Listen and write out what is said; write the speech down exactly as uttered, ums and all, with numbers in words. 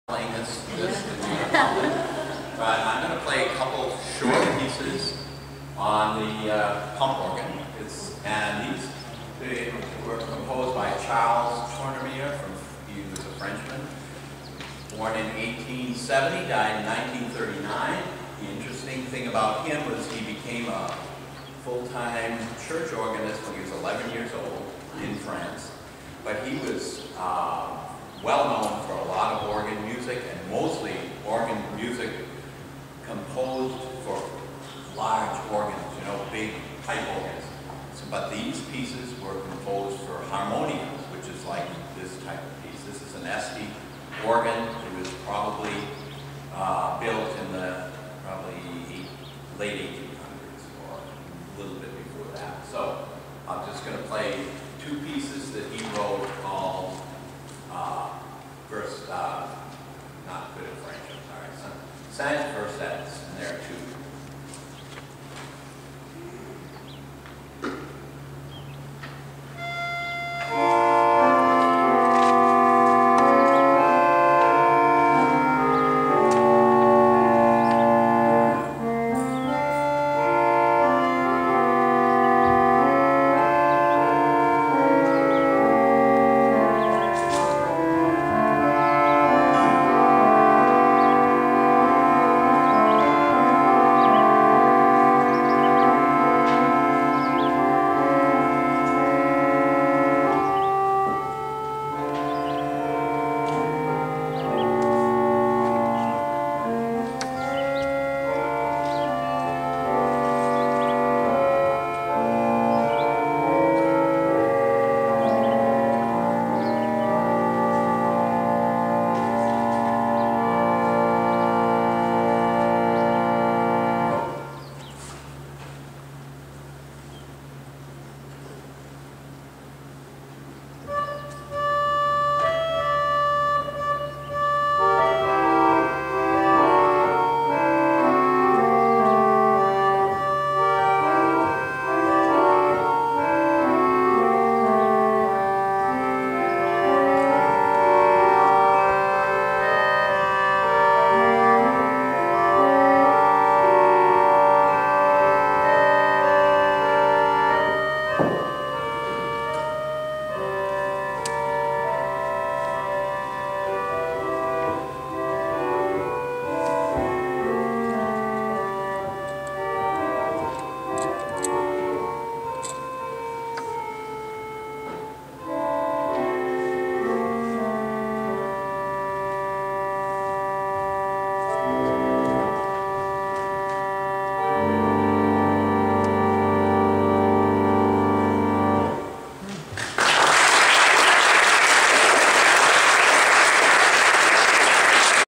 playing this, this but I'm going to play a couple short pieces on the uh, pump organ. It's, and these they were composed by Charles Tournemire. From he was a Frenchman, born in eighteen seventy, died in nineteen thirty-nine. The interesting thing about him was he became a full-time church organist when he was eleven years old in France. But he was uh, well known for a lot of organ music, and mostly organ music composed for large organs, you know, big pipe organs. So, but these pieces were composed for harmoniums, which is like this type of piece. This is an Este organ. It was probably uh, built in the probably late eighteen hundreds or a little bit before that. So I'm just going to play two pieces that he wrote called uh, First, uh, not good at French, I'm sorry, Cinq Versets, and there are two.